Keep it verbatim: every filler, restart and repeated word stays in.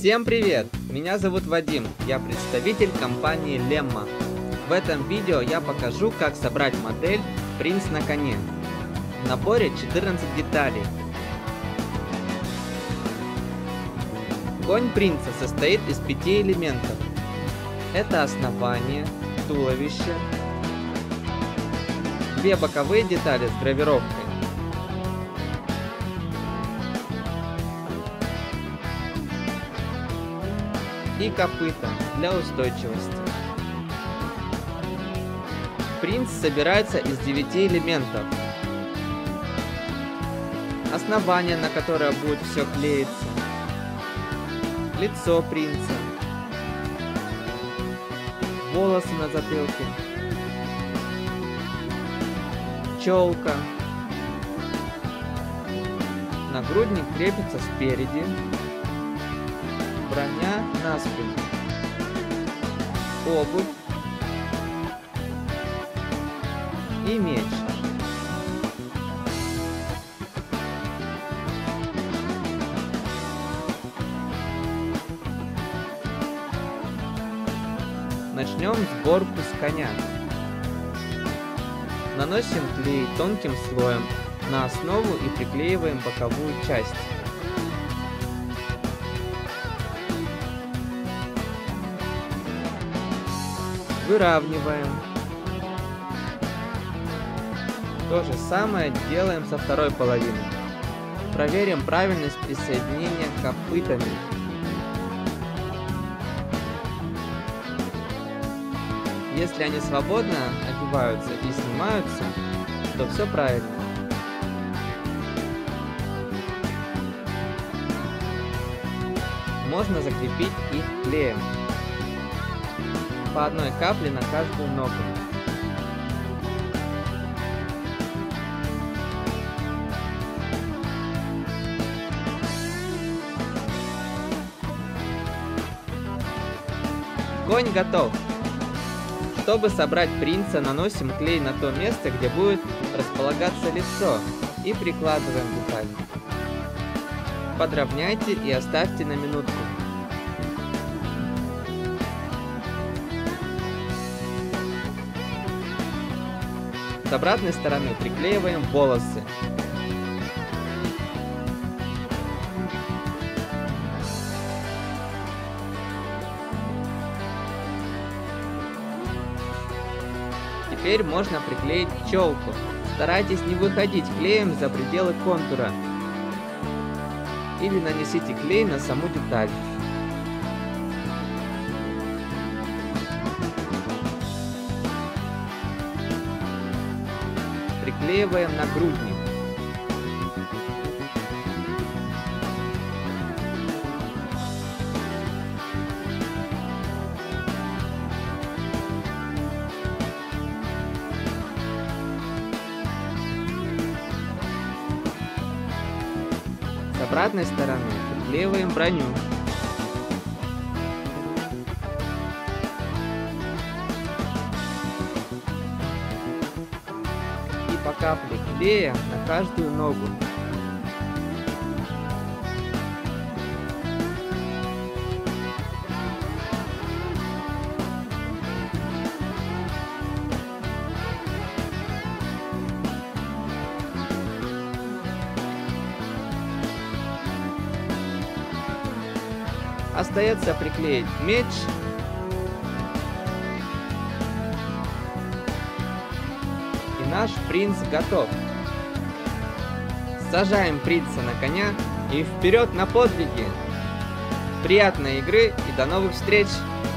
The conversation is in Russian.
Всем привет! Меня зовут Вадим, я представитель компании Lemma. В этом видео я покажу, как собрать модель «Принц на коне». В наборе четырнадцать деталей. Конь принца состоит из пяти элементов. Это основание, туловище, две боковые детали с гравировкой, и копыта для устойчивости. Принц собирается из девяти элементов. Основание, на которое будет все клеиться, лицо принца, волосы на затылке, челка, нагрудник крепится спереди, броня на спину, обувь и меч. Начнем сборку с коня. Наносим клей тонким слоем на основу и приклеиваем боковую часть. Выравниваем. То же самое делаем со второй половиной. Проверим правильность присоединения копытами. Если они свободно одеваются и снимаются, то все правильно. Можно закрепить их клеем. По одной капле на каждую ногу. Конь готов. Чтобы собрать принца, наносим клей на то место, где будет располагаться лицо, и прикладываем деталь. Подровняйте и оставьте на минутку. С обратной стороны приклеиваем волосы. Теперь можно приклеить челку. Старайтесь не выходить клеем за пределы контура. Или нанесите клей на саму деталь. Приклеиваем нагрудник. С обратной стороны приклеиваем броню. По капле клея на каждую ногу. Остается приклеить меч, и наш принц готов. Сажаем принца на коня и вперед на подвиги! Приятной игры и до новых встреч!